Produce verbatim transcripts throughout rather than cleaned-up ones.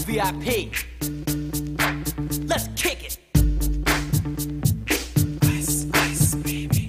V I P. Let's kick it. Ice, ice, baby.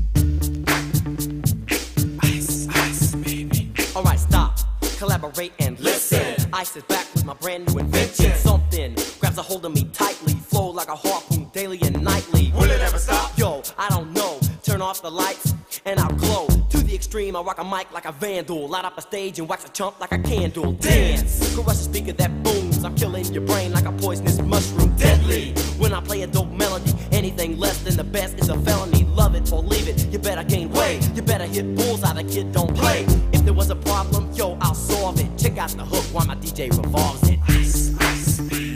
Ice, ice, baby. Alright, stop, collaborate and listen. Ice is back with my brand new invention. Something grabs a hold of me tightly, flow like a harpoon daily and nightly. Will it ever stop? Yo, I don't know. Turn off the lights and I'll glow. To the extreme, I rock a mic like a vandal. Light up a stage and wax a chump like a candle. Dance, crush a speaker that booms. I'm killing your brain like a poisonous mushroom. Deadly, when I play a dope melody. Anything less than the best is a felony. Love it or leave it, you better gain weight. You better hit bullseye, the kid don't play. If there was a problem, yo, I'll solve it. Check out the hook while my D J revolves it. Ice, ice, baby.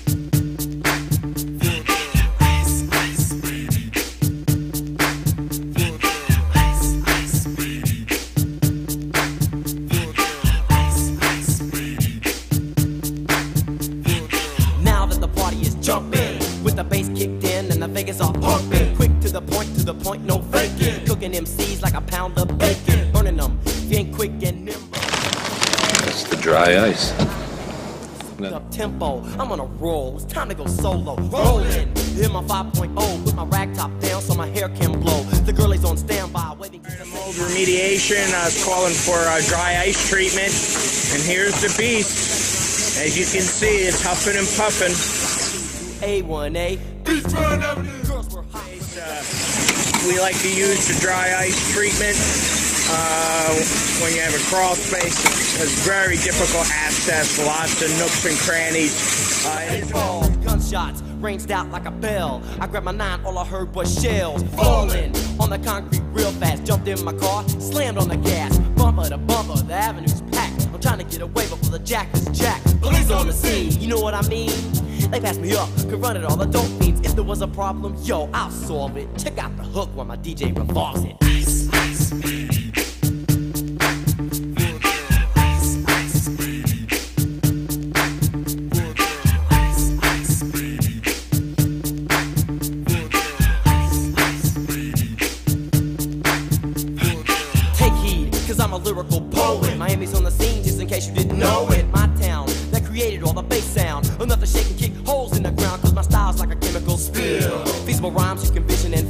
Jumping, with the bass kicked in and the Vegas are pumping. Quick to the point, to the point, no faking. Cooking M Cs like a pound of bacon. Burning them, if you ain't quick and nimble. That's the dry ice. Up tempo, I'm on a roll. It's time to go solo. Rolling, hit my five point oh. Put my rag top down so my hair can blow. The girl is on standby, waiting for some Mold remediation. I was calling for a dry ice treatment, and here's the beast. As you can see, it's huffing and puffing. A one A. Girls were hot. Uh, we like to use the dry ice treatment uh, when you have a crawl space. It's very difficult access, lots of nooks and crannies. Uh, Ball, gunshots ranged out like a bell. I grabbed my nine, all I heard was shells falling on the concrete real fast. Jumped in my car, slammed on the gas. Bumper to bumper, the avenue's packed. I'm trying to get away before the jack is jacked. Police on the scene, you know what I mean? They pass me up, could run it all the dope fiends. If there was a problem, yo, I'll solve it. Check out the hook while my D J revolves it. Ice, ice, baby. Ice, ice, baby. Ice, ice, baby. Ice, ice, baby. Take heed, cause I'm a lyrical poet. Miami's on the scene, just in case you didn't know it. My town, that created all the bass sound. Enough to shake and kick holes in the ground, cause my style's like a chemical spill. Feasible rhymes you can vision and